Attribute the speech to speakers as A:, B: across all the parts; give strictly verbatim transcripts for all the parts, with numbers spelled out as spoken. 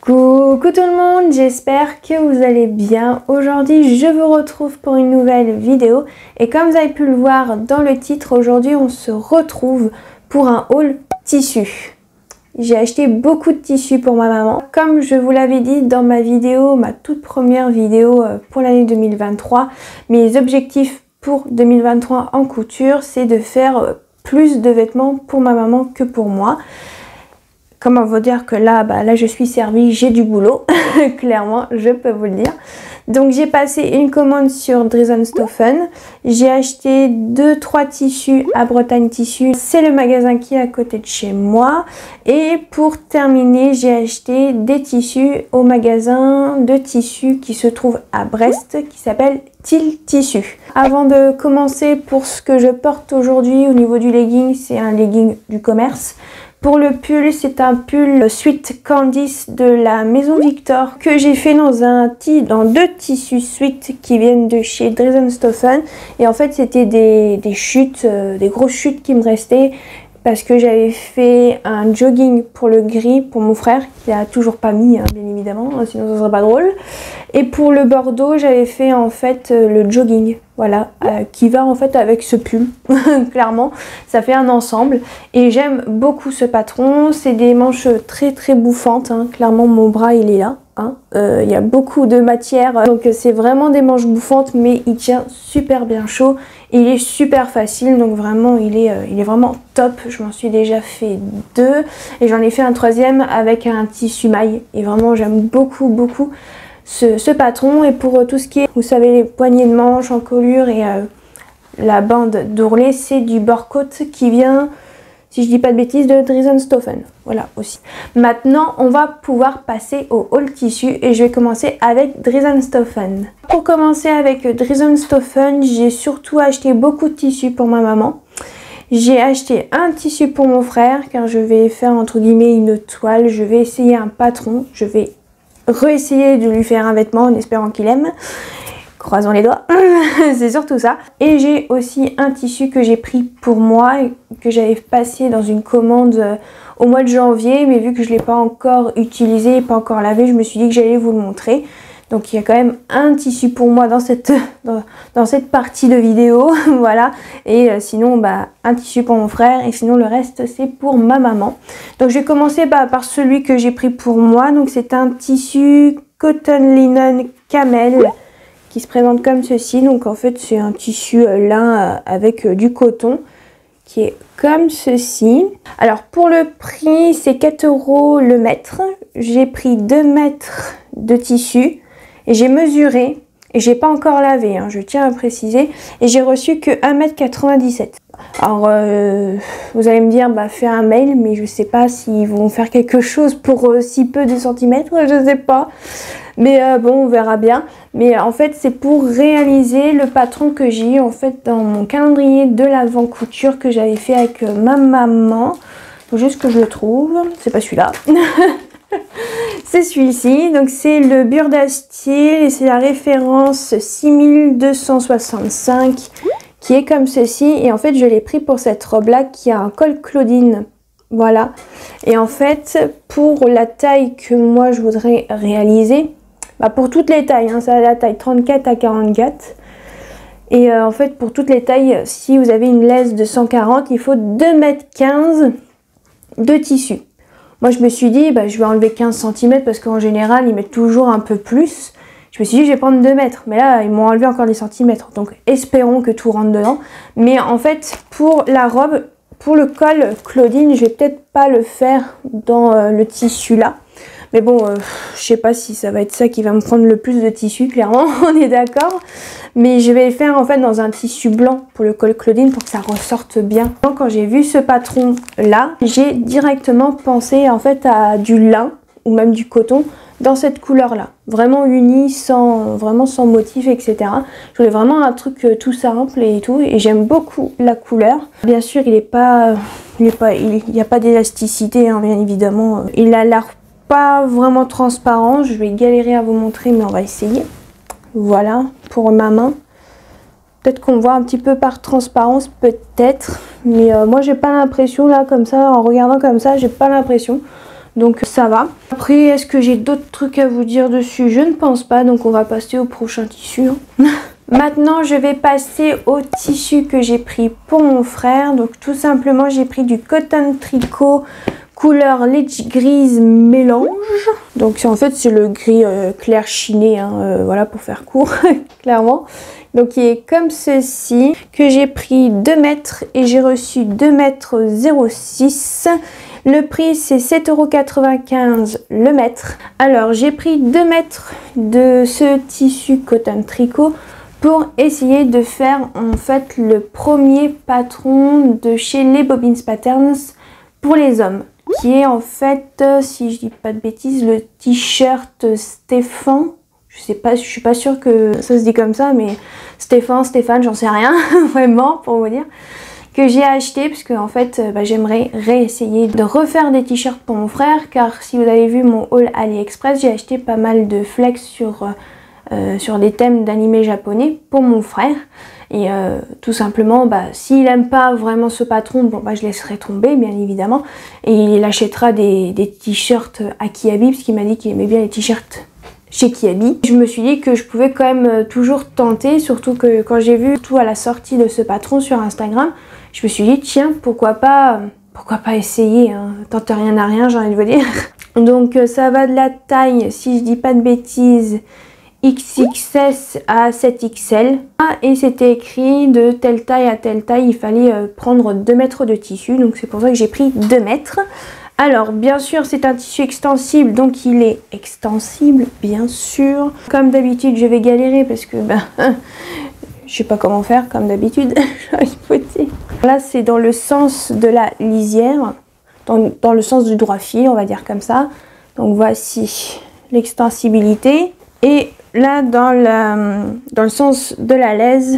A: Coucou tout le monde, j'espère que vous allez bien. Aujourd'hui je vous retrouve pour une nouvelle vidéo et comme vous avez pu le voir dans le titre, aujourd'hui on se retrouve pour un haul tissu. J'ai acheté beaucoup de tissus pour ma maman. Comme je vous l'avais dit dans ma vidéo, ma toute première vidéo pour l'année deux mille vingt-trois, mes objectifs pour deux mille vingt-trois en couture, c'est de faire plus de vêtements pour ma maman que pour moi. Comment vous dire que là, bah, là je suis servie, j'ai du boulot, clairement, je peux vous le dire. Donc j'ai passé une commande sur Dries&Stoffen, j'ai acheté deux trois tissus à Bretagne Tissus, c'est le magasin qui est à côté de chez moi. Et pour terminer, j'ai acheté des tissus au magasin de tissus qui se trouve à Brest, qui s'appelle Til Tissu. Avant de commencer, pour ce que je porte aujourd'hui au niveau du legging, c'est un legging du commerce. Pour le pull, c'est un pull Sweet Candice de la Maison Victor que j'ai fait dans un dans deux tissus Sweet qui viennent de chez Dries&Stoffen. Et en fait, c'était des, des chutes, euh, des grosses chutes qui me restaient parce que j'avais fait un jogging pour le gris pour mon frère qui a toujours pas mis, hein, bien évidemment, sinon ça serait pas drôle. Et pour le bordeaux, j'avais fait en fait euh, le jogging, voilà, euh, qui va en fait avec ce pull, clairement, ça fait un ensemble. Et j'aime beaucoup ce patron, c'est des manches très très bouffantes, hein. Clairement mon bras il est là. Hein. Euh, il y a beaucoup de matière, donc c'est vraiment des manches bouffantes, mais il tient super bien chaud. Il est super facile, donc vraiment il est, euh, il est vraiment top. Je m'en suis déjà fait deux et j'en ai fait un troisième avec un tissu maille. Et vraiment j'aime beaucoup beaucoup ce, ce patron. Et pour euh, tout ce qui est, vous savez, les poignées de manches, encolure et euh, la bande d'ourlet, c'est du bord-côte qui vient, si je dis pas de bêtises, de Dries&Stoffen. Voilà aussi. Maintenant, on va pouvoir passer au haul tissu et je vais commencer avec Dries&Stoffen. Pour commencer avec Dries&Stoffen, j'ai surtout acheté beaucoup de tissus pour ma maman. J'ai acheté un tissu pour mon frère car je vais faire entre guillemets une toile. Je vais essayer un patron. Je vais réessayer de lui faire un vêtement en espérant qu'il aime. Croisons les doigts, c'est surtout ça. Et j'ai aussi un tissu que j'ai pris pour moi et que j'avais passé dans une commande euh, au mois de janvier, mais vu que je ne l'ai pas encore utilisé, pas encore lavé, je me suis dit que j'allais vous le montrer. Donc il y a quand même un tissu pour moi dans cette, dans, dans cette partie de vidéo, voilà. Et euh, sinon, bah, un tissu pour mon frère et sinon le reste c'est pour ma maman. Donc je vais commencer bah, par celui que j'ai pris pour moi. Donc c'est un tissu Cotton Linen Camel qui se présente comme ceci. Donc en fait c'est un tissu euh, lin euh, avec euh, du coton qui est comme ceci. Alors pour le prix c'est quatre euros le mètre. J'ai pris deux mètres de tissu et j'ai mesuré et j'ai pas encore lavé, hein, je tiens à préciser, et j'ai reçu que un mètre quatre-vingt-dix-sept. Alors euh, vous allez me dire bah fais un mail, mais je sais pas s'ils vont faire quelque chose pour euh, si peu de centimètres, je sais pas. Mais euh, bon, on verra bien. Mais en fait, c'est pour réaliser le patron que j'ai eu en fait dans mon calendrier de l'avant couture que j'avais fait avec euh, ma maman. Faut juste que je le trouve. C'est pas celui-là. C'est celui-ci. Donc c'est le Burda Style et c'est la référence six mille deux cent soixante-cinq qui est comme ceci. Et en fait, je l'ai pris pour cette robe-là qui a un col Claudine. Voilà. Et en fait, pour la taille que moi je voudrais réaliser, bah pour toutes les tailles, hein, ça a la taille trente-quatre à quarante-quatre. Et euh, en fait, pour toutes les tailles, si vous avez une laisse de cent quarante, il faut deux mètres quinze de tissu. Moi, je me suis dit, bah, je vais enlever quinze centimètres parce qu'en général, ils mettent toujours un peu plus. Je me suis dit, je vais prendre deux mètres. Mais là, ils m'ont enlevé encore des centimètres. Donc, espérons que tout rentre dedans. Mais en fait, pour la robe, pour le col Claudine, je vais peut-être pas le faire dans euh, le tissu là. Mais bon, euh, je sais pas si ça va être ça qui va me prendre le plus de tissu, clairement, on est d'accord. Mais je vais le faire en fait dans un tissu blanc pour le col Claudine pour que ça ressorte bien. Donc, quand j'ai vu ce patron là, j'ai directement pensé en fait à du lin ou même du coton dans cette couleur là. Vraiment uni, sans, vraiment sans motif, et cetera. Je voulais vraiment un truc euh, tout simple et tout. Et j'aime beaucoup la couleur. Bien sûr, il n'est pas... Il n'y pas, il, a pas d'élasticité, hein, bien évidemment. Il a l'air pas vraiment transparent, je vais galérer à vous montrer mais on va essayer. Voilà pour ma main, peut-être qu'on voit un petit peu par transparence, peut-être, mais euh, moi j'ai pas l'impression là comme ça, en regardant comme ça, j'ai pas l'impression. Donc ça va. Après, est-ce que j'ai d'autres trucs à vous dire dessus? Je ne pense pas, donc on va passer au prochain tissu. Hein. Maintenant, je vais passer au tissu que j'ai pris pour mon frère. Donc tout simplement, j'ai pris du coton tricot couleur lait grise mélange. Donc en fait, c'est le gris euh, clair chiné, hein, euh, voilà, pour faire court, clairement. Donc il est comme ceci, que j'ai pris deux mètres et j'ai reçu deux mètres zéro six. Le prix c'est sept euros quatre-vingt-quinze le mètre. Alors j'ai pris deux mètres de ce tissu coton tricot pour essayer de faire en fait le premier patron de chez Les Bobbins Patterns pour les hommes. Qui est en fait, si je dis pas de bêtises, le t-shirt Stéphane. Je sais pas, je suis pas sûre que ça se dit comme ça, mais Stéphane, Stéphane, j'en sais rien, vraiment, pour vous dire. Que j'ai acheté, parce que en fait, bah, j'aimerais réessayer de refaire des t-shirts pour mon frère, car si vous avez vu mon haul AliExpress, j'ai acheté pas mal de flex sur, euh, sur des thèmes d'animé japonais pour mon frère. Et euh, tout simplement, bah, s'il aime pas vraiment ce patron, bon bah je laisserai tomber bien évidemment. Et il achètera des, des t-shirts à Kiabi, parce qu'il m'a dit qu'il aimait bien les t-shirts chez Kiabi. Je me suis dit que je pouvais quand même toujours tenter, surtout que quand j'ai vu tout à la sortie de ce patron sur Instagram, je me suis dit tiens, pourquoi pas, pourquoi pas essayer, hein. Tente rien à rien, j'ai envie de vous dire. Donc ça va de la taille, si je dis pas de bêtises, X X S à sept X L. Et c'était écrit de telle taille à telle taille, il fallait prendre deux mètres de tissu, donc c'est pour ça que j'ai pris deux mètres. Alors bien sûr c'est un tissu extensible, donc il est extensible bien sûr. Comme d'habitude je vais galérer parce que ben je sais pas comment faire comme d'habitude. Là c'est dans le sens de la lisière, dans, dans le sens du droit fil, on va dire comme ça. Donc voici l'extensibilité. Et là dans, la, dans le sens de la laise,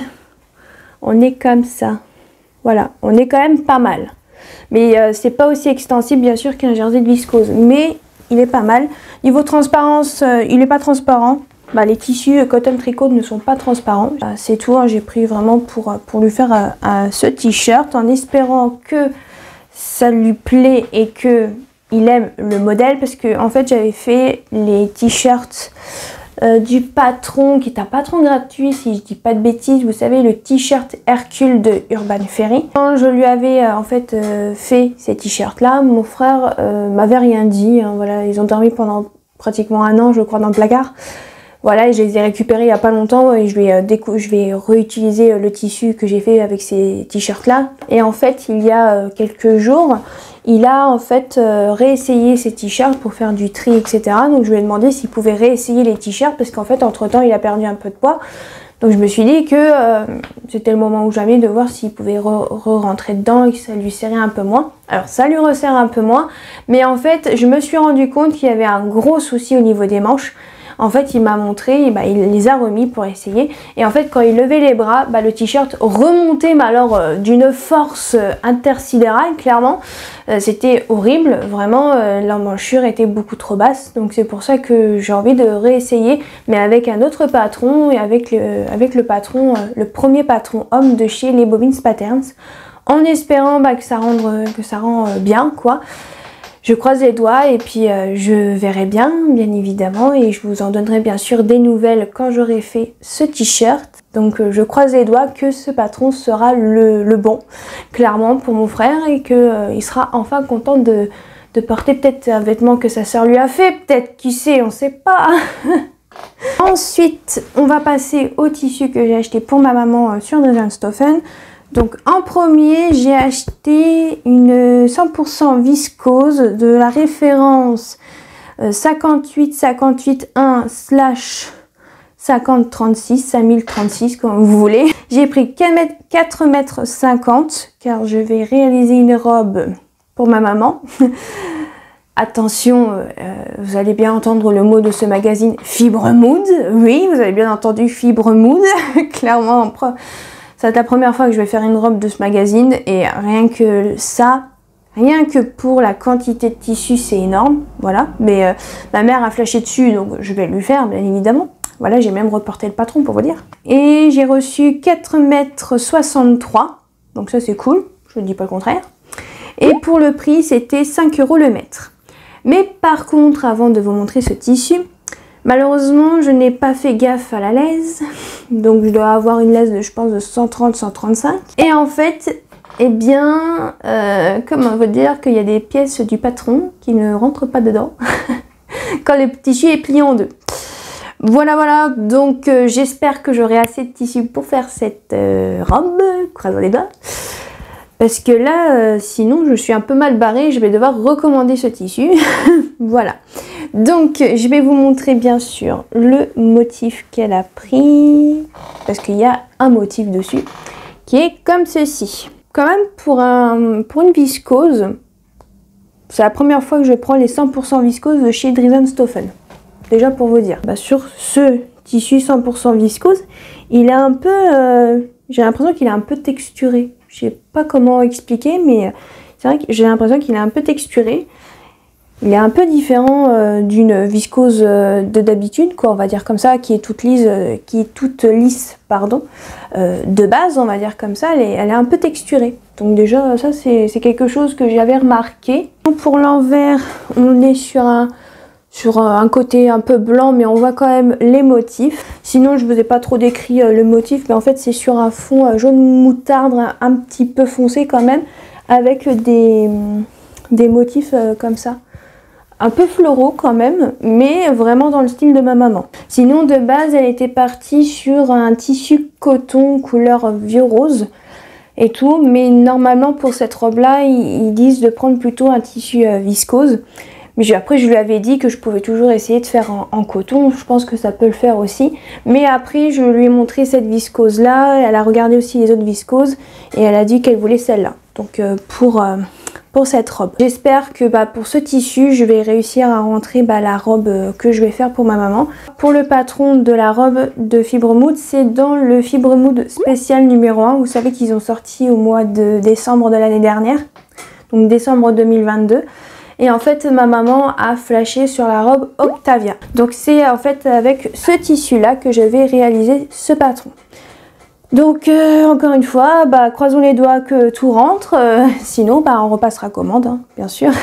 A: on est comme ça. Voilà, on est quand même pas mal. Mais euh, c'est pas aussi extensible bien sûr qu'un jersey de viscose, mais il est pas mal. Niveau transparence, euh, il est pas transparent. Bah, les tissus euh, coton tricot ne sont pas transparents. Euh, c'est tout, hein, j'ai pris vraiment pour, pour lui faire euh, euh, ce t-shirt en espérant que ça lui plaît et que il aime le modèle, parce que en fait j'avais fait les t-shirts Euh, du patron, qui est un patron gratuit si je dis pas de bêtises, vous savez, le t-shirt Hercule de Urban Ferry. Quand je lui avais euh, en fait euh, fait ces t-shirts là, mon frère euh, m'avait rien dit, hein, voilà, ils ont dormi pendant pratiquement un an je crois dans le placard. Voilà, et je les ai récupérés il n'y a pas longtemps et je vais, euh, je vais réutiliser euh, le tissu que j'ai fait avec ces t-shirts là. Et en fait il y a euh, quelques jours, il a en fait euh, réessayé ses t-shirts pour faire du tri, et cetera. Donc je lui ai demandé s'il pouvait réessayer les t-shirts, parce qu'en fait entre temps il a perdu un peu de poids. Donc je me suis dit que euh, c'était le moment ou jamais de voir s'il pouvait re-rentrer dedans et que ça lui serrait un peu moins. Alors ça lui resserre un peu moins, mais en fait je me suis rendu compte qu'il y avait un gros souci au niveau des manches. En fait, il m'a montré, bah, il les a remis pour essayer. Et en fait, quand il levait les bras, bah, le t-shirt remontait, mais alors euh, d'une force euh, intersidérale, clairement. Euh, C'était horrible, vraiment, euh, l'emmanchure était beaucoup trop basse. Donc c'est pour ça que j'ai envie de réessayer, mais avec un autre patron et avec le, avec le patron, euh, le premier patron homme de chez Les Bobbins Patterns, en espérant bah, que ça rende, que ça rend euh, bien, quoi. Je croise les doigts et puis euh, je verrai bien, bien évidemment, et je vous en donnerai bien sûr des nouvelles quand j'aurai fait ce t-shirt. Donc euh, je croise les doigts que ce patron sera le, le bon, clairement, pour mon frère, et qu'il euh, sera enfin content de, de porter peut-être un vêtement que sa sœur lui a fait, peut-être, qui sait, on sait pas. Ensuite, on va passer au tissu que j'ai acheté pour ma maman euh, sur Dresdenstoffen. Donc en premier, j'ai acheté une cent pour cent viscose de la référence cinquante-huit cinquante-huit un slash cinquante trente-six, cinq mille trente-six comme vous voulez. J'ai pris quatre mètres cinquante car je vais réaliser une robe pour ma maman. Attention, euh, vous allez bien entendre le mot de ce magazine, Fibre Mood. Oui, vous avez bien entendu Fibre Mood, clairement. C'est la première fois que je vais faire une robe de ce magazine et rien que ça, rien que pour la quantité de tissu, c'est énorme, voilà. Mais euh, ma mère a flashé dessus, donc je vais lui faire, bien évidemment. Voilà, j'ai même reporté le patron pour vous dire. Et j'ai reçu quatre mètres soixante-trois, donc ça c'est cool, je ne dis pas le contraire. Et pour le prix, c'était cinq euros le mètre. Mais par contre, avant de vous montrer ce tissu, malheureusement, je n'ai pas fait gaffe à la laise. Donc je dois avoir une laise de, je pense, de cent trente à cent trente-cinq. Et en fait, eh bien, euh, comment vous dire qu'il y a des pièces du patron qui ne rentrent pas dedans quand le tissu est plié en deux. Voilà, voilà, donc euh, j'espère que j'aurai assez de tissu pour faire cette euh, robe, croisons les doigts. Parce que là, euh, sinon, je suis un peu mal barrée, je vais devoir recommander ce tissu. Voilà. Donc, je vais vous montrer bien sûr le motif qu'elle a pris. Parce qu'il y a un motif dessus qui est comme ceci. Quand même, pour, un, pour une viscose, c'est la première fois que je prends les cent pour cent viscose de chez Dries and Stephen. Déjà pour vous dire. Bah, sur ce tissu cent pour cent viscose, il est un peu... Euh, j'ai l'impression qu'il est un peu texturé. Je sais pas comment expliquer, mais c'est vrai que j'ai l'impression qu'il est un peu texturé. Il est un peu différent euh, d'une viscose euh, de d'habitude, quoi, on va dire comme ça, qui est toute lisse, euh, qui est toute lisse, pardon, euh, de base, on va dire comme ça, elle est, elle est un peu texturée. Donc déjà, ça c'est quelque chose que j'avais remarqué. Pour l'envers, on est sur un, sur un côté un peu blanc, mais on voit quand même les motifs. Sinon, je vous ai pas trop décrit euh, le motif, mais en fait, c'est sur un fond euh, jaune moutarde, un, un petit peu foncé quand même, avec des, des motifs euh, comme ça. Un peu floraux quand même, mais vraiment dans le style de ma maman. Sinon, de base, elle était partie sur un tissu coton couleur vieux rose et tout, mais normalement, pour cette robe-là, ils, ils disent de prendre plutôt un tissu euh, viscose. Mais après, je lui avais dit que je pouvais toujours essayer de faire en, en coton. Je pense que ça peut le faire aussi. Mais après, je lui ai montré cette viscose-là. Elle a regardé aussi les autres viscoses. Et elle a dit qu'elle voulait celle-là. Donc, euh, pour, euh, pour cette robe. J'espère que bah, pour ce tissu, je vais réussir à rentrer bah, la robe euh, que je vais faire pour ma maman. Pour le patron de la robe de Fibre Mood, c'est dans le Fibre Mood spécial numéro un. Vous savez qu'ils ont sorti au mois de décembre de l'année dernière. Donc, décembre deux mille vingt-deux. Et en fait, ma maman a flashé sur la robe Octavia. Donc c'est en fait avec ce tissu-là que je vais réaliser ce patron. Donc euh, encore une fois, bah, croisons les doigts que tout rentre. Euh, sinon, bah, on repassera commande, hein, bien sûr.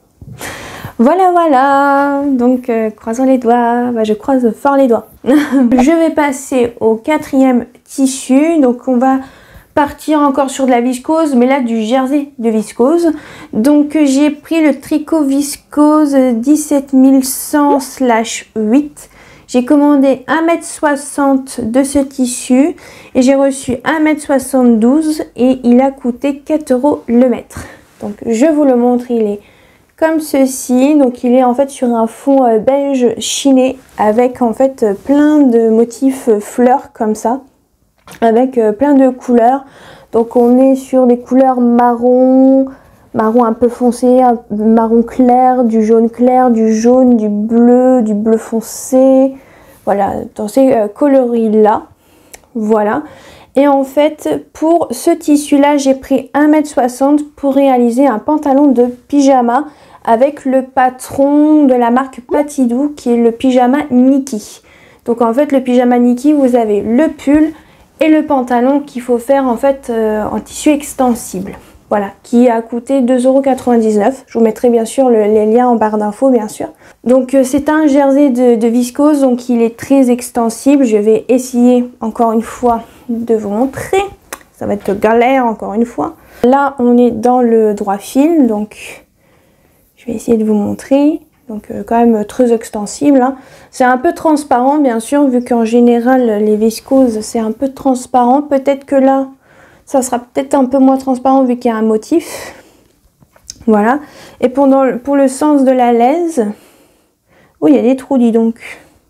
A: Voilà, voilà. Donc euh, croisons les doigts. Bah, je croise fort les doigts. Je vais passer au quatrième tissu. Donc on va... partir encore sur de la viscose, mais là du jersey de viscose. Donc j'ai pris le tricot viscose dix-sept mille cent slash huit. J'ai commandé un mètre soixante de ce tissu et j'ai reçu un mètre soixante-douze et il a coûté quatre euros le mètre. Donc je vous le montre, il est comme ceci. Donc il est en fait sur un fond beige chiné avec en fait plein de motifs fleurs comme ça, avec euh, plein de couleurs. Donc on est sur des couleurs marron, marron un peu foncé, un marron clair, du jaune clair, du jaune, du bleu, du bleu foncé. Voilà, dans ces euh, coloris là. Voilà. Et en fait, pour ce tissu là, j'ai pris un mètre soixante pour réaliser un pantalon de pyjama avec le patron de la marque Patidou qui est le pyjama Nikki. Donc en fait, le pyjama Nikki, vous avez le pull et le pantalon qu'il faut faire en fait euh, en tissu extensible. Voilà, qui a coûté deux euros quatre-vingt-dix-neuf. Je vous mettrai bien sûr le, les liens en barre d'infos, bien sûr. Donc euh, c'est un jersey de, de viscose, donc il est très extensible. Je vais essayer encore une fois de vous montrer. Ça va être galère encore une fois. Là, on est dans le droit fil, donc je vais essayer de vous montrer. Donc euh, quand même très extensible, hein. C'est un peu transparent bien sûr, vu qu'en général les viscoses c'est un peu transparent. Peut-être que là ça sera peut-être un peu moins transparent vu qu'il y a un motif. Voilà. Et pour, dans, pour le sens de la laise, oh il y a des trous, dis donc.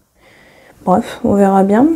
A: Bref, on verra bien.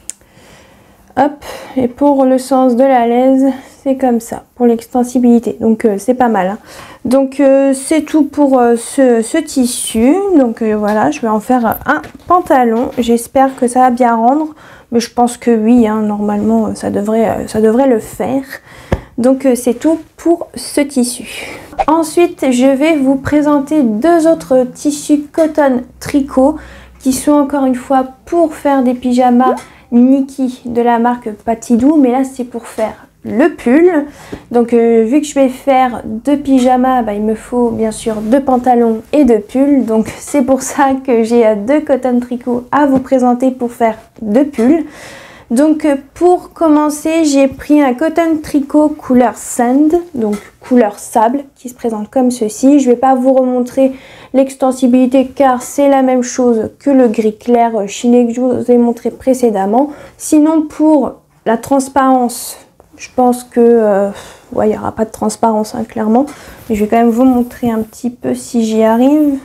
A: Hop, et pour le sens de la laise, c'est comme ça, pour l'extensibilité. Donc euh, c'est pas mal, hein. Donc euh, c'est tout pour euh, ce, ce tissu. Donc euh, voilà, je vais en faire un pantalon. J'espère que ça va bien rendre. Mais je pense que oui, hein, normalement ça devrait, euh, ça devrait le faire. Donc euh, c'est tout pour ce tissu. Ensuite, je vais vous présenter deux autres tissus coton tricot qui sont encore une fois pour faire des pyjamas Nikki de la marque Patidou, mais là c'est pour faire le pull. Donc euh, vu que je vais faire deux pyjamas, bah, il me faut bien sûr deux pantalons et deux pulls. Donc c'est pour ça que j'ai euh, deux cotton tricot à vous présenter pour faire deux pulls. Donc euh, pour commencer, j'ai pris un cotton tricot couleur sand, donc couleur sable, qui se présente comme ceci. Je ne vais pas vous remontrer l'extensibilité car c'est la même chose que le gris clair chiné que je vous ai montré précédemment. Sinon pour la transparence, je pense que euh, ouais, il n'y aura pas de transparence hein, clairement. Mais je vais quand même vous montrer un petit peu si j'y arrive.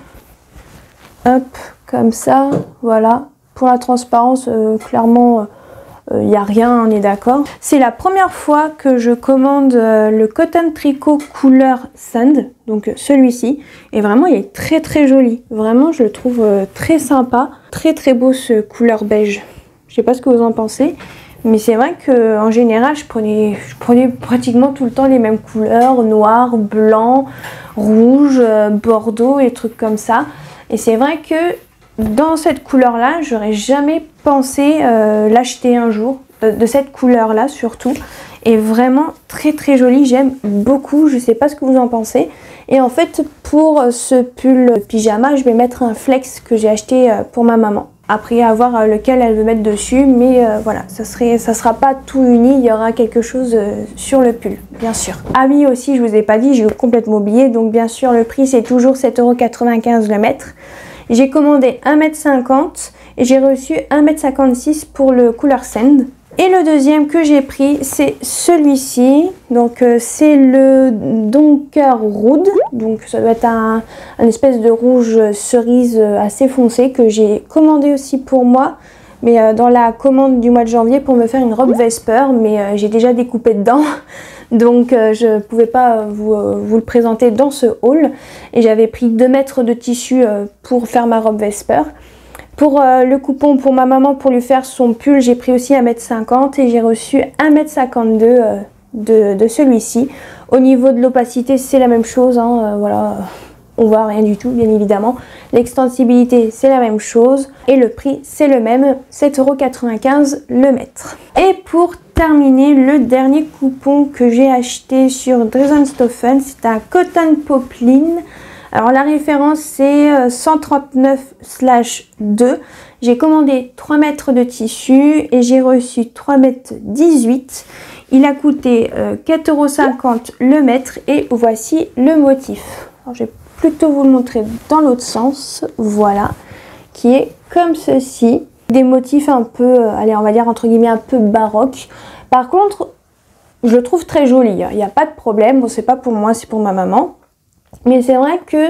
A: Hop, comme ça, voilà. Pour la transparence, euh, clairement... Euh, il n'y a rien, on est d'accord. C'est la première fois que je commande euh, le cotton tricot couleur sand, donc celui-ci. Et vraiment, il est très très joli. Vraiment, je le trouve euh, très sympa. Très très beau ce couleur beige. Je sais pas ce que vous en pensez. Mais c'est vrai qu'en général, je prenais, je prenais pratiquement tout le temps les mêmes couleurs. Noir, blanc, rouge, euh, bordeaux et trucs comme ça. Et c'est vrai que dans cette couleur là, j'aurais jamais pensé euh, l'acheter un jour, de, de cette couleur là surtout, et vraiment très très jolie, j'aime beaucoup, je sais pas ce que vous en pensez. Et en fait pour ce pull pyjama, je vais mettre un flex que j'ai acheté pour ma maman. Après à voir lequel elle veut mettre dessus, mais euh, voilà, ça serait, ça sera pas tout uni, il y aura quelque chose euh, sur le pull, bien sûr. Ah oui aussi, je vous ai pas dit, j'ai complètement oublié, donc bien sûr le prix c'est toujours sept euros quatre-vingt-quinze le mètre. J'ai commandé un mètre cinquante et j'ai reçu un mètre cinquante-six pour le couleur sand. Et le deuxième que j'ai pris, c'est celui-ci. Donc euh, c'est le Donker Rood. Donc ça doit être un, un espèce de rouge cerise assez foncé que j'ai commandé aussi pour moi. Mais euh, dans la commande du mois de janvier pour me faire une robe Vesper. Mais euh, j'ai déjà découpé dedans. Donc euh, je ne pouvais pas vous, euh, vous le présenter dans ce haul. Et j'avais pris deux mètres de tissu euh, pour faire ma robe Vesper. Pour euh, le coupon pour ma maman pour lui faire son pull, j'ai pris aussi un mètre cinquante et j'ai reçu un mètre cinquante-deux euh, de, de celui-ci. Au niveau de l'opacité, c'est la même chose. Hein, euh, voilà, on voit rien du tout, bien évidemment. L'extensibilité, c'est la même chose. Et le prix, c'est le même, sept euros quatre-vingt-quinze le mètre. Et pour terminer, le dernier coupon que j'ai acheté sur Dresdenstoffen, c'est un Cotton Poplin. Alors la référence c'est cent trente-neuf slash deux. J'ai commandé trois mètres de tissu et j'ai reçu trois mètres dix-huit. Il a coûté euh, quatre euros cinquante le mètre et voici le motif. Alors je vais plutôt vous le montrer dans l'autre sens, voilà, qui est comme ceci. Des motifs un peu, euh, allez on va dire entre guillemets un peu baroque. Par contre, je le trouve très joli, il n'y a pas de problème, bon c'est pas pour moi, c'est pour ma maman. Mais c'est vrai que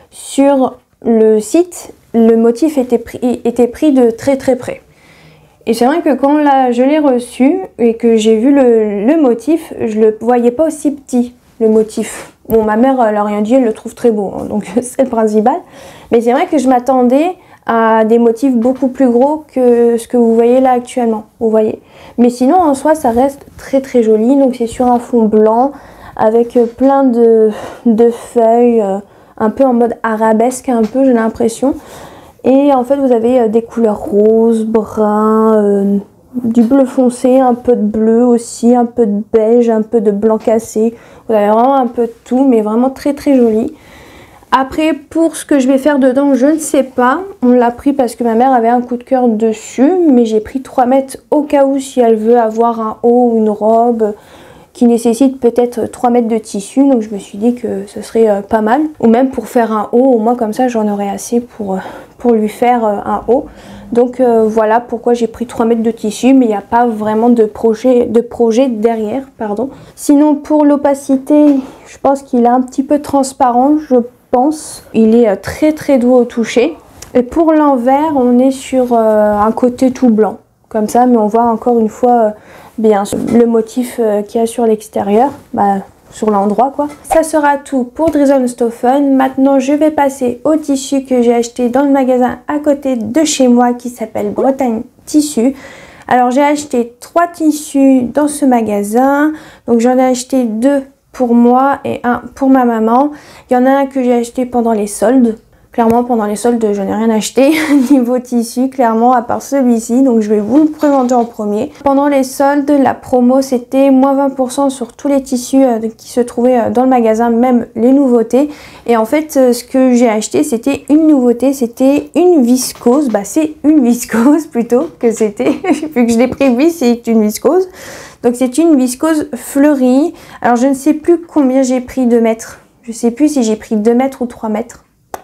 A: sur le site, le motif était pris, était pris de très très près. Et c'est vrai que quand là, je l'ai reçu et que j'ai vu le, le motif, je le voyais pas aussi petit, le motif. Bon, ma mère, elle a rien dit, elle le trouve très beau, hein, donc c'est le principal. Mais c'est vrai que je m'attendais à des motifs beaucoup plus gros que ce que vous voyez là actuellement, vous voyez. Mais sinon, en soi, ça reste très très joli, donc c'est sur un fond blanc, avec plein de, de feuilles, euh, un peu en mode arabesque, un peu j'ai l'impression. Et en fait vous avez euh, des couleurs roses, brun, euh, du bleu foncé, un peu de bleu aussi, un peu de beige, un peu de blanc cassé. Vous avez vraiment un peu de tout, mais vraiment très très joli. Après pour ce que je vais faire dedans, je ne sais pas. On l'a pris parce que ma mère avait un coup de cœur dessus, mais j'ai pris trois mètres au cas où si elle veut avoir un haut ou une robe qui nécessite peut-être trois mètres de tissu, donc je me suis dit que ce serait euh, pas mal, ou même pour faire un haut, au moins comme ça j'en aurais assez pour, euh, pour lui faire euh, un haut. Donc euh, voilà pourquoi j'ai pris trois mètres de tissu, mais il n'y a pas vraiment de projet, de projet derrière, pardon. Sinon pour l'opacité, je pense qu'il est un petit peu transparent, je pense. Il est euh, très très doux au toucher. Et pour l'envers, on est sur euh, un côté tout blanc, comme ça, mais on voit encore une fois euh, bien le motif euh, qu'il y a sur l'extérieur, bah, sur l'endroit quoi. Ça sera tout pour Dresdenstoffen. Maintenant je vais passer au tissu que j'ai acheté dans le magasin à côté de chez moi qui s'appelle Bretagne Tissu. Alors j'ai acheté trois tissus dans ce magasin, donc j'en ai acheté deux pour moi et un pour ma maman. Il y en a un que j'ai acheté pendant les soldes, Clairement, pendant les soldes, je n'ai rien acheté niveau tissu, clairement, à part celui-ci. Donc, je vais vous le présenter en premier. Pendant les soldes, la promo, c'était moins vingt pour cent sur tous les tissus euh, qui se trouvaient euh, dans le magasin, même les nouveautés. Et en fait, euh, ce que j'ai acheté, c'était une nouveauté. C'était une viscose. Bah, c'est une viscose plutôt que c'était. Vu que je l'ai pris, oui, c'est une viscose. Donc, c'est une viscose fleurie. Alors, je ne sais plus combien j'ai pris de mètres. Je ne sais plus si j'ai pris deux mètres ou trois mètres.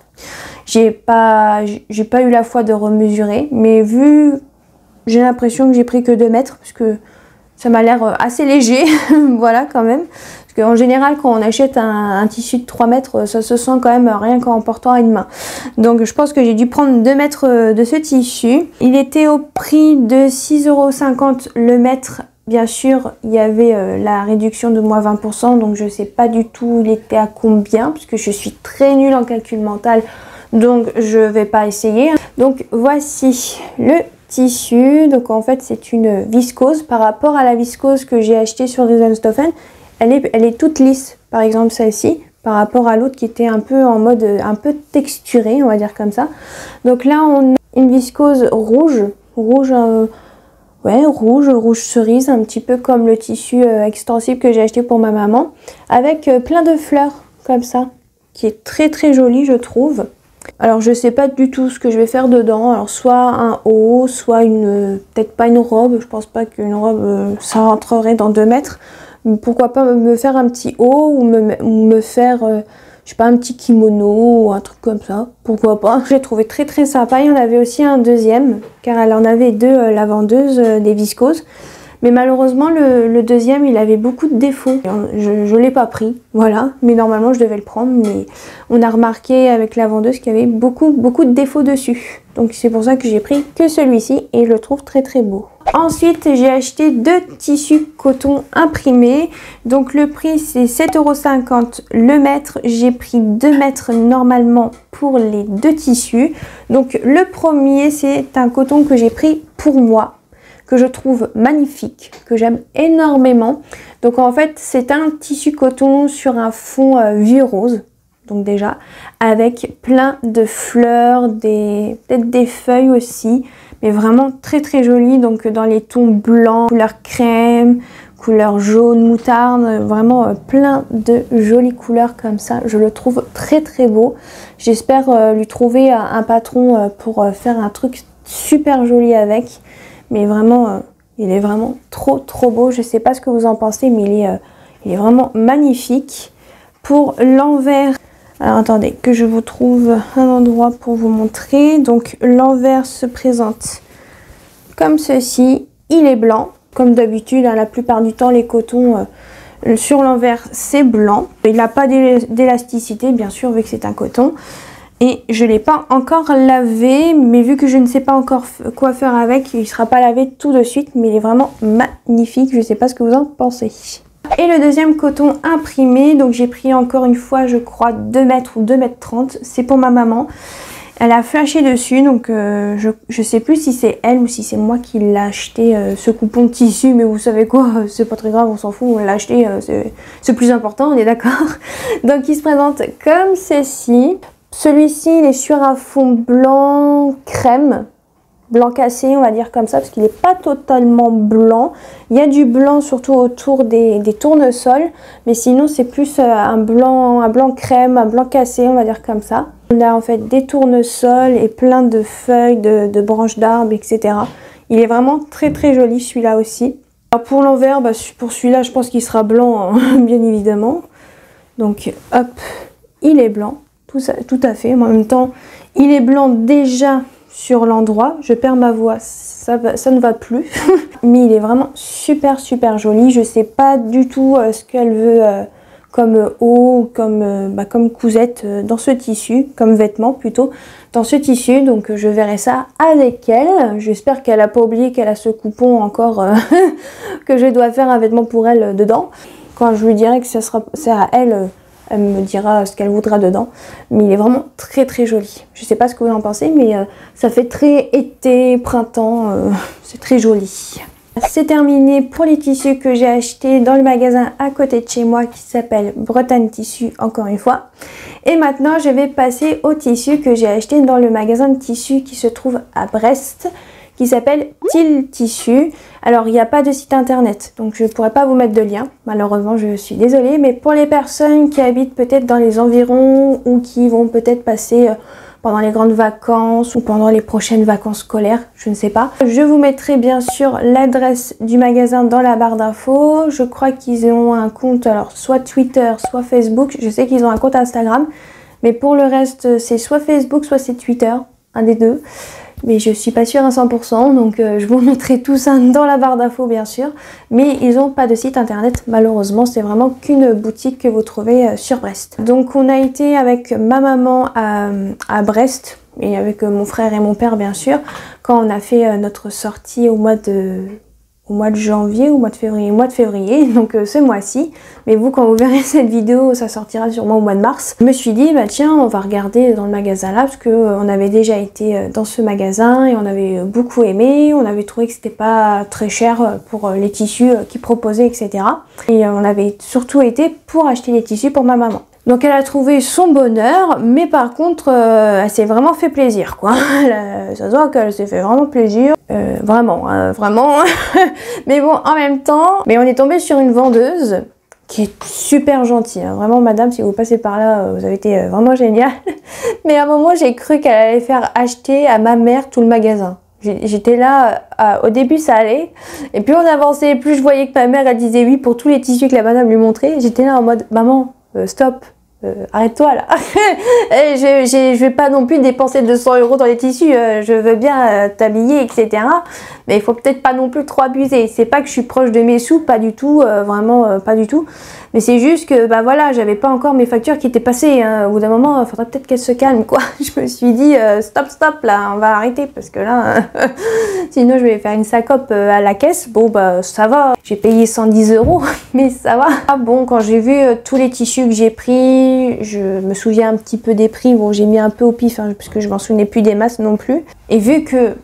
A: J'ai pas, j'ai pas eu la foi de remesurer, mais vu, j'ai l'impression que j'ai pris que deux mètres, parce que ça m'a l'air assez léger, voilà quand même. Parce qu'en général, quand on achète un, un tissu de trois mètres, ça se sent quand même rien qu'en portant à une main. Donc je pense que j'ai dû prendre deux mètres de ce tissu. Il était au prix de six euros cinquante le mètre. Bien sûr, il y avait euh, la réduction de moins vingt pour cent, donc je ne sais pas du tout il était à combien, parce que je suis très nulle en calcul mental, donc je ne vais pas essayer. Donc voici le tissu. Donc en fait c'est une viscose. Par rapport à la viscose que j'ai achetée sur Riesenstoffen, elle est, elle est toute lisse, par exemple celle-ci, par rapport à l'autre qui était un peu en mode un peu texturé, on va dire comme ça. Donc là on a une viscose rouge, rouge... Euh, Ouais, rouge, rouge cerise, un petit peu comme le tissu euh, extensible que j'ai acheté pour ma maman, avec euh, plein de fleurs comme ça, qui est très très joli je trouve. Alors je sais pas du tout ce que je vais faire dedans, alors soit un haut, soit une, euh, peut-être pas une robe, je pense pas qu'une robe euh, ça rentrerait dans deux mètres. Pourquoi pas me faire un petit haut ou me, ou me faire... Euh, je sais pas, un petit kimono ou un truc comme ça, pourquoi pas. J'ai trouvé très très sympa. Il y en avait aussi un deuxième, car elle en avait deux, euh, la vendeuse euh, des viscoses. Mais malheureusement, le, le deuxième, il avait beaucoup de défauts. Je ne l'ai pas pris, voilà. Mais normalement, je devais le prendre. Mais on a remarqué avec la vendeuse qu'il y avait beaucoup, beaucoup de défauts dessus. Donc c'est pour ça que j'ai pris que celui-ci et je le trouve très très beau. Ensuite, j'ai acheté deux tissus coton imprimés. Donc le prix, c'est sept euros cinquante le mètre. J'ai pris deux mètres normalement pour les deux tissus. Donc le premier, c'est un coton que j'ai pris pour moi, que je trouve magnifique, que j'aime énormément. Donc en fait, c'est un tissu coton sur un fond euh, vieux rose. Donc déjà, avec plein de fleurs, des peut-être des feuilles aussi, mais vraiment très très joli. Donc dans les tons blancs, couleur crème, couleur jaune, moutarde, vraiment euh, plein de jolies couleurs comme ça. Je le trouve très très beau. J'espère euh, lui trouver un, un patron euh, pour euh, faire un truc super joli avec. Mais vraiment, euh, il est vraiment trop trop beau. Je sais pas ce que vous en pensez, mais il est, euh, il est vraiment magnifique. Pour l'envers, alors attendez que je vous trouve un endroit pour vous montrer. Donc l'envers se présente comme ceci. Il est blanc, comme d'habitude, hein, la plupart du temps les cotons euh, sur l'envers c'est blanc. Il n'a pas d'élasticité bien sûr vu que c'est un coton. Et je ne l'ai pas encore lavé, mais vu que je ne sais pas encore quoi faire avec, il ne sera pas lavé tout de suite, mais il est vraiment magnifique. Je ne sais pas ce que vous en pensez. Et le deuxième coton imprimé, donc j'ai pris encore une fois, je crois, deux mètres ou deux mètres trente. C'est pour ma maman. Elle a flashé dessus, donc euh, je ne sais plus si c'est elle ou si c'est moi qui l'ai acheté, euh, ce coupon de tissu, mais vous savez quoi, c'est pas très grave, on s'en fout, on l'a acheté, euh, c'est plus important, on est d'accord. Donc il se présente comme ceci. Celui-ci, il est sur un fond blanc crème, blanc cassé, on va dire comme ça, parce qu'il n'est pas totalement blanc. Il y a du blanc surtout autour des, des tournesols, mais sinon c'est plus un blanc, un blanc crème, un blanc cassé, on va dire comme ça. On a en fait des tournesols et plein de feuilles, de, de branches d'arbres, et cetera. Il est vraiment très très joli celui-là aussi. Alors pour l'envers, bah, pour celui-là, je pense qu'il sera blanc, hein, bien évidemment. Donc hop, il est blanc. Tout, ça, tout à fait, mais en même temps il est blanc déjà sur l'endroit, je perds ma voix, ça, va, ça ne va plus. Mais il est vraiment super super joli. Je sais pas du tout euh, ce qu'elle veut euh, comme haut, comme, euh, bah, comme cousette euh, dans ce tissu, comme vêtement plutôt dans ce tissu, donc euh, je verrai ça avec elle. J'espère qu'elle a pas oublié qu'elle a ce coupon encore euh, que je dois faire un vêtement pour elle euh, dedans. Quand je lui dirai que ça sera c'est à elle, euh, elle me dira ce qu'elle voudra dedans, mais il est vraiment très très joli. Je sais pas ce que vous en pensez, mais euh, ça fait très été, printemps, euh, c'est très joli. C'est terminé pour les tissus que j'ai achetés dans le magasin à côté de chez moi qui s'appelle Bretagne Tissus, encore une fois. Et maintenant je vais passer aux tissus que j'ai achetés dans le magasin de tissus qui se trouve à Brest, qui s'appelle Til Tissus. Alors il n'y a pas de site internet, donc je ne pourrais pas vous mettre de lien, malheureusement je suis désolée, mais pour les personnes qui habitent peut-être dans les environs ou qui vont peut-être passer pendant les grandes vacances ou pendant les prochaines vacances scolaires, je ne sais pas. Je vous mettrai bien sûr l'adresse du magasin dans la barre d'infos. Je crois qu'ils ont un compte, alors soit Twitter, soit Facebook. Je sais qu'ils ont un compte Instagram, mais pour le reste c'est soit Facebook, soit c'est Twitter, un des deux. Mais je suis pas sûre à cent pour cent, donc euh, je vous mettrai tout ça dans la barre d'infos bien sûr. Mais ils n'ont pas de site internet, malheureusement, c'est vraiment qu'une boutique que vous trouvez euh, sur Brest. Donc on a été avec ma maman à, à Brest, et avec euh, mon frère et mon père bien sûr, quand on a fait euh, notre sortie au mois de... au mois de janvier ou au mois de février, mois de février, donc euh, ce mois-ci. Mais vous, quand vous verrez cette vidéo, ça sortira sûrement au mois de mars. Je me suis dit, bah tiens, on va regarder dans le magasin là, parce que euh, on avait déjà été euh, dans ce magasin et on avait euh, beaucoup aimé. On avait trouvé que c'était pas très cher pour euh, les tissus euh, qu'ils proposaient, et cetera. Et euh, on avait surtout été pour acheter les tissus pour ma maman. Donc elle a trouvé son bonheur, mais par contre, euh, elle s'est vraiment fait plaisir, quoi. Elle, ça se voit qu'elle s'est fait vraiment plaisir. Euh, vraiment, hein, vraiment. Mais bon, en même temps, mais on est tombé sur une vendeuse qui est super gentille. Hein. Vraiment, madame, si vous passez par là, vous avez été vraiment génial. Mais à un moment, j'ai cru qu'elle allait faire acheter à ma mère tout le magasin. J'étais là, euh, au début ça allait, et plus on avançait, plus je voyais que ma mère, elle disait oui pour tous les tissus que la madame lui montrait. J'étais là en mode, maman, euh, stop. Euh, arrête-toi là. Et je, je, je vais pas non plus dépenser deux cents euros dans les tissus, euh, je veux bien euh, t'habiller, et cetera. Mais il faut peut-être pas non plus trop abuser. C'est pas que je suis proche de mes sous, pas du tout, euh, vraiment euh, pas du tout. Mais c'est juste que bah voilà, j'avais pas encore mes factures qui étaient passées. Hein. Au bout d'un moment, il faudrait peut-être qu'elle se calme, quoi. Je me suis dit euh, stop, stop là, on va arrêter parce que là, sinon je vais faire une sacope euh, à la caisse. Bon bah ça va, j'ai payé cent dix euros, mais ça va. Ah, bon, quand j'ai vu euh, tous les tissus que j'ai pris, je me souviens un petit peu des prix. Bon, j'ai mis un peu au pif hein, parce que je m'en souvenais plus des masses non plus. Et vu que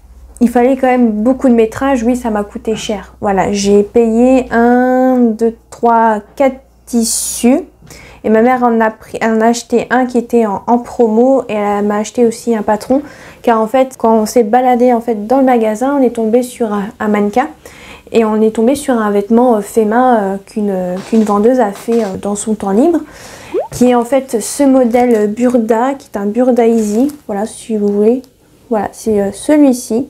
A: il fallait quand même beaucoup de métrage, oui, ça m'a coûté cher. Voilà, j'ai payé un, deux, trois, quatre tissus. Et ma mère en a, pris, en a acheté un qui était en, en promo. Et elle m'a acheté aussi un patron. Car en fait, quand on s'est baladé en fait, dans le magasin, on est tombé sur un, un mannequin. Et on est tombé sur un vêtement fait main euh, qu'une qu'une vendeuse a fait euh, dans son temps libre. Qui est en fait ce modèle Burda, qui est un Burda Easy. Voilà, si vous voulez. Voilà, c'est euh, celui-ci.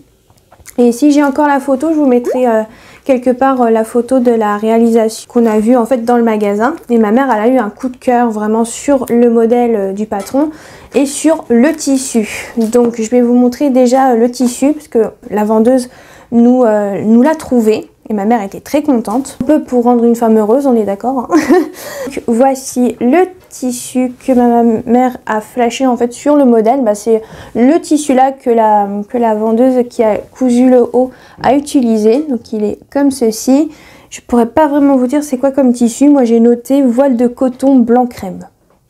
A: Et si j'ai encore la photo, je vous mettrai euh, quelque part euh, la photo de la réalisation qu'on a vue en fait dans le magasin. Et ma mère, elle a eu un coup de cœur vraiment sur le modèle euh, du patron et sur le tissu. Donc je vais vous montrer déjà euh, le tissu parce que la vendeuse nous, euh, nous l'a trouvé. Et ma mère était très contente. Un peu pour rendre une femme heureuse, on est d'accord. Hein. Voici le tissu que ma mère a flashé en fait sur le modèle. Bah, c'est le tissu là que la, que la vendeuse qui a cousu le haut a utilisé. Donc il est comme ceci. Je pourrais pas vraiment vous dire c'est quoi comme tissu. Moi j'ai noté voile de coton blanc crème.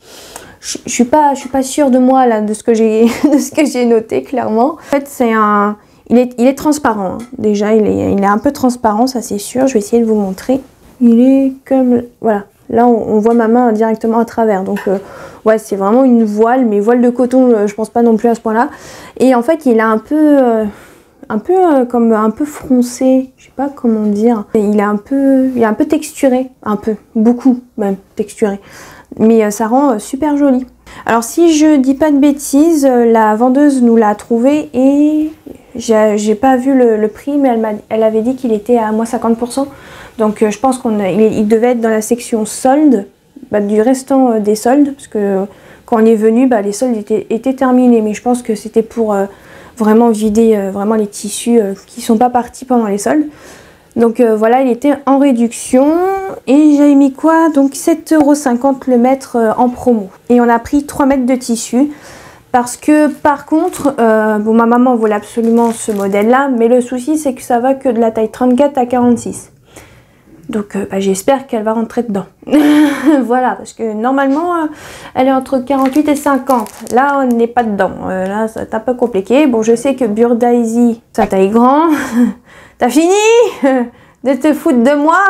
A: Je, je suis pas, je suis pas sûre de moi là, de ce que j'ai, de ce que j'ai noté clairement. En fait c'est un... Il est, il est transparent, hein. Déjà il est, il est un peu transparent, ça c'est sûr, je vais essayer de vous montrer. Il est comme, voilà, là on, on voit ma main directement à travers, donc euh, ouais c'est vraiment une voile, mais voile de coton, euh, je pense pas non plus à ce point là. Et en fait il est un peu, euh, un peu euh, comme un peu froncé, je sais pas comment dire. Et il est un peu, il est un peu texturé, un peu, beaucoup même texturé. Mais euh, ça rend euh, super joli. Alors si je dis pas de bêtises, euh, la vendeuse nous l'a trouvé et j'ai pas vu le, le prix, mais elle, elle avait dit qu'il était à moins cinquante pour cent. Donc euh, je pense qu'il il devait être dans la section solde, bah, du restant euh, des soldes, parce que euh, quand on est venu, bah, les soldes étaient, étaient terminés. Mais je pense que c'était pour euh, vraiment vider euh, vraiment les tissus euh, qui sont pas partis pendant les soldes. Donc euh, voilà, il était en réduction et j'avais mis quoi? Donc sept euros cinquante le mètre euh, en promo. Et on a pris trois mètres de tissu. Parce que par contre, euh, bon ma maman voulait absolument ce modèle là, mais le souci c'est que ça va que de la taille trente-quatre à quarante-six. Donc euh, bah, j'espère qu'elle va rentrer dedans. Voilà, parce que normalement euh, elle est entre quarante-huit et cinquante. Là on n'est pas dedans. Euh, là c'est un peu compliqué. Bon, je sais que Burdaisy, ça taille grand. T'as fini de te foutre de moi?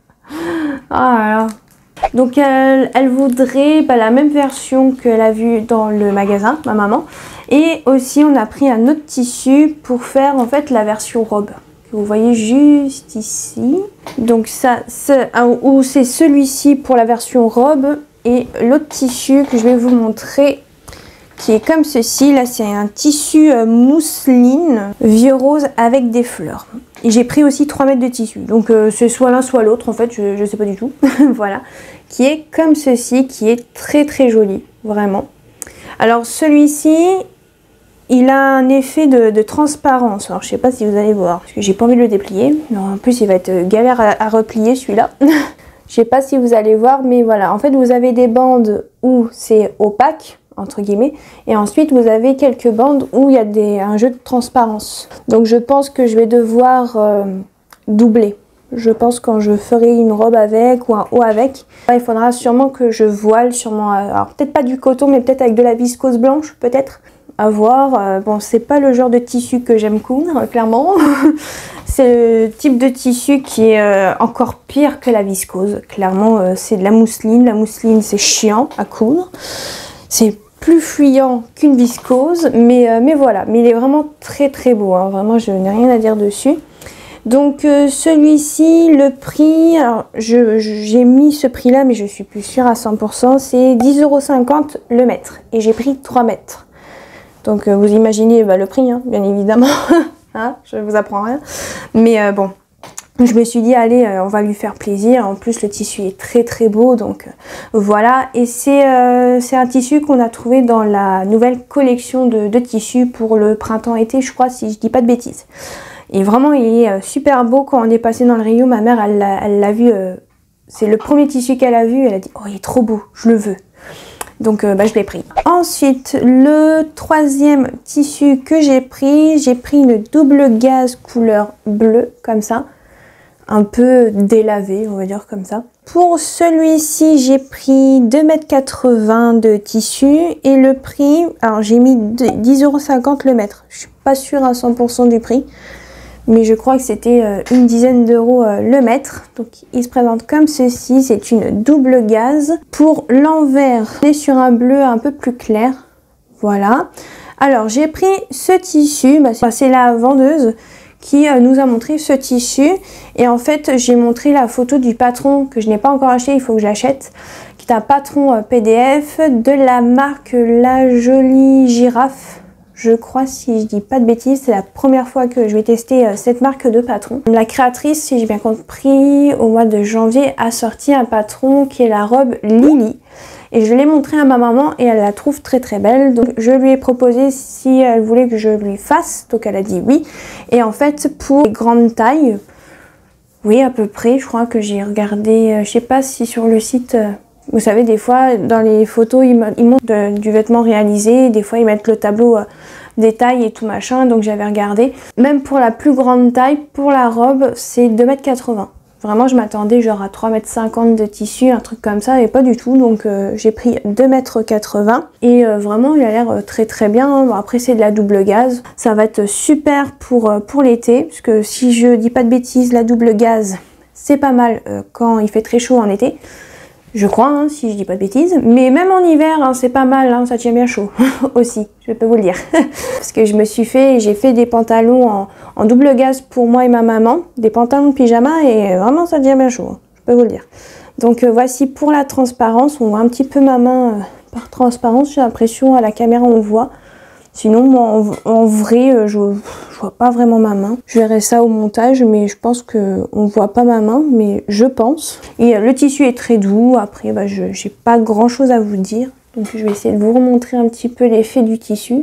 A: Ah là là. Donc elle, elle voudrait bah, la même version qu'elle a vue dans le magasin, ma maman. Et aussi on a pris un autre tissu pour faire en fait la version robe. Vous voyez juste ici. Donc ça, c'est ou c'est celui-ci pour la version robe. Et l'autre tissu que je vais vous montrer, qui est comme ceci. Là c'est un tissu mousseline vieux rose avec des fleurs. Et j'ai pris aussi trois mètres de tissu. Donc euh, c'est soit l'un soit l'autre en fait, je, je sais pas du tout. Voilà. Qui est comme ceci, qui est très très joli, vraiment. Alors celui-ci, il a un effet de, de transparence. Alors je sais pas si vous allez voir, parce que j'ai pas envie de le déplier. Non, en plus il va être galère à, à replier celui-là. Je sais pas si vous allez voir, mais voilà. En fait vous avez des bandes où c'est opaque, entre guillemets, et ensuite vous avez quelques bandes où il y a des, un jeu de transparence. Donc je pense que je vais devoir euh, doubler. Je pense quand je ferai une robe avec ou un haut avec, il faudra sûrement que je voile, sûrement, alors peut-être pas du coton, mais peut-être avec de la viscose blanche, peut-être, à voir. Bon, c'est pas le genre de tissu que j'aime coudre, clairement. C'est le type de tissu qui est euh, encore pire que la viscose. Clairement, euh, c'est de la mousseline. La mousseline, c'est chiant à coudre. C'est plus fuyant qu'une viscose, mais, euh, mais voilà. Mais il est vraiment très très beau, hein. Vraiment, je n'ai rien à dire dessus. Donc euh, celui-ci, le prix, alors j'ai mis ce prix là mais je suis plus sûre à cent pour cent, c'est dix euros cinquante le mètre et j'ai pris trois mètres. Donc euh, vous imaginez bah, le prix, hein, bien évidemment, hein, je vous apprends rien. Mais euh, bon, je me suis dit allez, euh, on va lui faire plaisir, en plus le tissu est très très beau, donc euh, voilà. Et c'est euh, un tissu qu'on a trouvé dans la nouvelle collection de, de tissus pour le printemps-été, je crois, si je dis pas de bêtises. Et vraiment il est super beau. Quand on est passé dans le rayon, ma mère elle l'a elle vu, euh, c'est le premier tissu qu'elle a vu, elle a dit oh il est trop beau, je le veux. Donc euh, bah, je l'ai pris. Ensuite le troisième tissu que j'ai pris, j'ai pris une double gaze couleur bleue comme ça, un peu délavé on va dire comme ça. Pour celui-ci j'ai pris deux mètres quatre-vingts de tissu et le prix, alors j'ai mis dix euros cinquante le mètre. Je suis pas sûre à cent pour cent du prix, mais je crois que c'était euh, une dizaine d'euros euh, le mètre. Donc il se présente comme ceci, c'est une double gaze. Pour l'envers, on est sur un bleu un peu plus clair, voilà. Alors j'ai pris ce tissu, bah, c'est la vendeuse qui euh, nous a montré ce tissu, et en fait j'ai montré la photo du patron que je n'ai pas encore acheté, il faut que je l'achète, qui est un patron euh, P D F de la marque La Jolie Girafe. Je crois, si je dis pas de bêtises, c'est la première fois que je vais tester euh, cette marque de patron. La créatrice, si j'ai bien compris, au mois de janvier a sorti un patron qui est la robe Lily. Et je l'ai montré à ma maman et elle la trouve très très belle. Donc je lui ai proposé si elle voulait que je lui fasse. Donc elle a dit oui. Et en fait pour les grandes tailles, oui à peu près, je crois que j'ai regardé, euh, je sais pas si sur le site... Euh, vous savez, des fois, dans les photos, ils, ils montrent de, du vêtement réalisé. Des fois, ils mettent le tableau euh, des tailles et tout machin. Donc, j'avais regardé. Même pour la plus grande taille, pour la robe, c'est deux mètres quatre-vingts. Vraiment, je m'attendais genre à trois mètres cinquante de tissu, un truc comme ça. Et pas du tout. Donc, euh, j'ai pris deux mètres quatre-vingts. Et euh, vraiment, il a l'air euh, très très bien. Bon, après, c'est de la double gaze. Ça va être super pour, euh, pour l'été. Parce que si je dis pas de bêtises, la double gaze, c'est pas mal euh, quand il fait très chaud en été. Je crois, hein, si je dis pas de bêtises. Mais même en hiver, hein, c'est pas mal, hein, ça tient bien chaud aussi, je peux vous le dire. Parce que je me suis fait, j'ai fait des pantalons en, en double gaze pour moi et ma maman, des pantalons de pyjama, et vraiment ça tient bien chaud, hein, je peux vous le dire. Donc euh, voici pour la transparence, on voit un petit peu ma main euh, par transparence, j'ai l'impression à la caméra on voit. Sinon, moi, en, en vrai, euh, je, je vois pas vraiment ma main. Je verrai ça au montage, mais je pense que on voit pas ma main, mais je pense. Et euh, le tissu est très doux. Après, bah, je j'ai pas grand chose à vous dire. Donc, je vais essayer de vous remontrer un petit peu l'effet du tissu.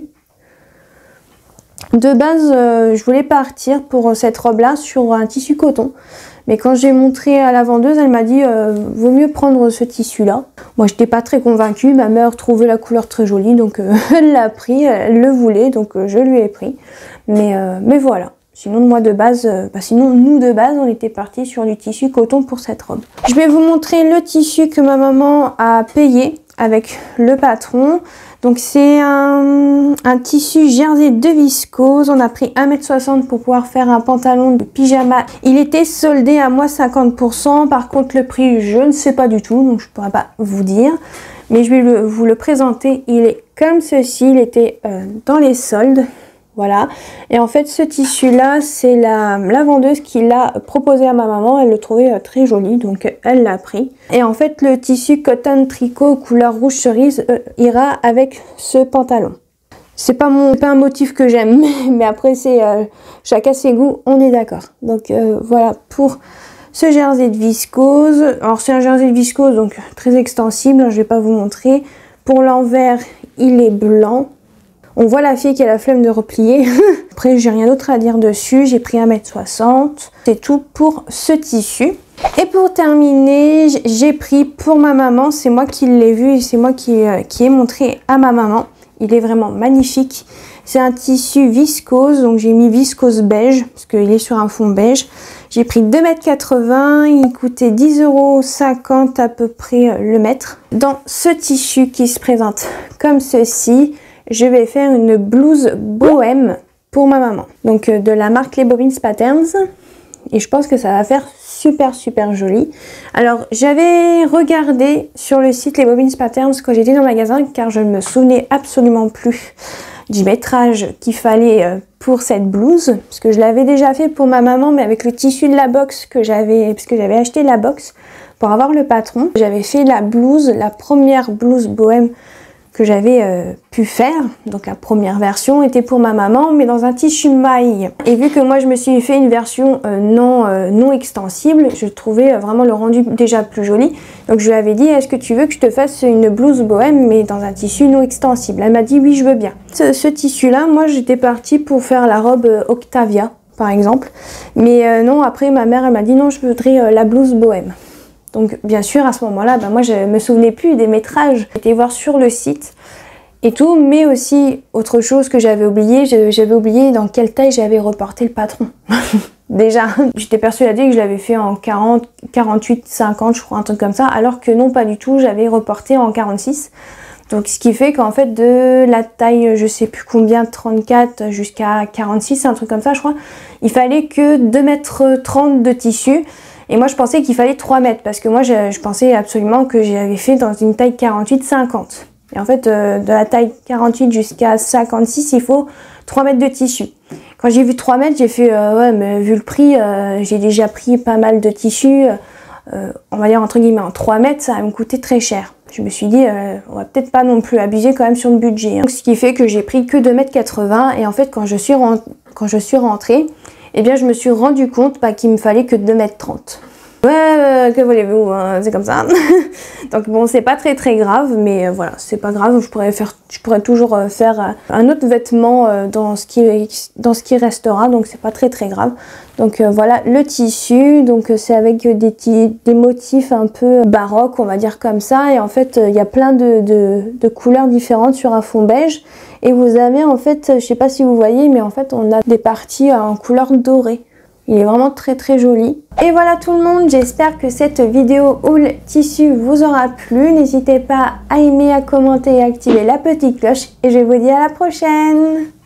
A: De base, euh, je voulais partir pour cette robe-là sur un tissu coton. Mais quand j'ai montré à la vendeuse, elle m'a dit euh, vaut mieux prendre ce tissu-là. Moi, je n'étais pas très convaincue. Ma mère trouvait la couleur très jolie, donc euh, elle l'a pris, elle le voulait, donc euh, je lui ai pris. Mais, euh, mais voilà, Sinon moi de base, euh, bah sinon nous de base on était partis sur du tissu coton pour cette robe. Je vais vous montrer le tissu que ma maman a payé avec le patron. Donc c'est un, un tissu jersey de viscose. On a pris un mètre soixante pour pouvoir faire un pantalon de pyjama. Il était soldé à moins cinquante pour cent. Par contre le prix je ne sais pas du tout, donc je ne pourrais pas vous dire. Mais je vais le, vous le présenter. Il est comme ceci, il était euh, dans les soldes. Voilà, et en fait ce tissu là c'est la, la vendeuse qui l'a proposé à ma maman, elle le trouvait euh, très joli donc elle l'a pris. Et en fait le tissu coton tricot couleur rouge cerise euh, ira avec ce pantalon. C'est pas, mon, pas un motif que j'aime, mais après c'est euh, chacun ses goûts, on est d'accord. Donc euh, voilà pour ce jersey de viscose. Alors c'est un jersey de viscose donc très extensible, je vais pas vous montrer. Pour l'envers il est blanc. On voit la fille qui a la flemme de replier. Après, j'ai rien d'autre à dire dessus. J'ai pris un mètre soixante. C'est tout pour ce tissu. Et pour terminer, j'ai pris pour ma maman. C'est moi qui l'ai vu et c'est moi qui, euh, qui ai montré à ma maman. Il est vraiment magnifique. C'est un tissu viscose. Donc, j'ai mis viscose beige parce qu'il est sur un fond beige. J'ai pris deux mètres quatre-vingts. Il coûtait dix euros cinquante à peu près le mètre. Dans ce tissu qui se présente comme ceci, je vais faire une blouse bohème pour ma maman. Donc euh, de la marque Les Bobbins Patterns. Et je pense que ça va faire super super joli. Alors j'avais regardé sur le site Les Bobbins Patterns quand j'étais dans le magasin car je ne me souvenais absolument plus du métrage qu'il fallait euh, pour cette blouse. Parce que je l'avais déjà fait pour ma maman mais avec le tissu de la box que j'avais... Parce que j'avais acheté la box pour avoir le patron. J'avais fait la blouse, la première blouse bohème que j'avais euh, pu faire. Donc la première version était pour ma maman mais dans un tissu maille. Et vu que moi je me suis fait une version euh, non, euh, non extensible, je trouvais euh, vraiment le rendu déjà plus joli. Donc je lui avais dit est-ce que tu veux que je te fasse une blouse bohème mais dans un tissu non extensible. Elle m'a dit oui je veux bien. Ce, ce tissu là moi j'étais partie pour faire la robe euh, Octavia par exemple. Mais euh, non après ma mère elle m'a dit non je voudrais euh, la blouse bohème. Donc bien sûr à ce moment-là, ben moi je me souvenais plus des métrages. J'étais voir sur le site et tout, mais aussi autre chose que j'avais oublié, j'avais oublié dans quelle taille j'avais reporté le patron. Déjà, j'étais persuadée que je l'avais fait en quarante, quarante-huit, cinquante je crois, un truc comme ça, alors que non pas du tout, j'avais reporté en quarante-six. Donc ce qui fait qu'en fait de la taille, je sais plus combien, trente-quatre jusqu'à quarante-six, un truc comme ça je crois, il fallait que deux mètres trente de tissu. Et moi je pensais qu'il fallait trois mètres parce que moi je, je pensais absolument que j'avais fait dans une taille quarante-huit cinquante. Et en fait euh, de la taille quarante-huit jusqu'à cinquante-six il faut trois mètres de tissu. Quand j'ai vu trois mètres j'ai fait euh, ouais mais vu le prix euh, j'ai déjà pris pas mal de tissu. Euh, on va dire entre guillemets en trois mètres ça va me coûter très cher. Je me suis dit euh, on va peut-être pas non plus abuser quand même sur le budget. Hein. Donc, ce qui fait que j'ai pris que deux mètres quatre-vingts et en fait quand je suis, quand je suis rentrée eh bien je me suis rendu compte bah, qu'il me fallait que deux mètres trente. Ouais, euh, que voulez-vous, hein, c'est comme ça. Donc bon, c'est pas très très grave, mais euh, voilà, c'est pas grave, je pourrais, faire, je pourrais toujours euh, faire euh, un autre vêtement euh, dans, ce qui, dans ce qui restera, donc c'est pas très très grave. Donc euh, voilà le tissu, donc euh, c'est avec des, des motifs un peu baroques, on va dire comme ça, et en fait il euh, y a plein de, de, de couleurs différentes sur un fond beige. Et vous avez en fait, je sais pas si vous voyez, mais en fait on a des parties en couleur dorée. Il est vraiment très très joli. Et voilà tout le monde, j'espère que cette vidéo haul tissu vous aura plu. N'hésitez pas à aimer, à commenter et à activer la petite cloche. Et je vous dis à la prochaine.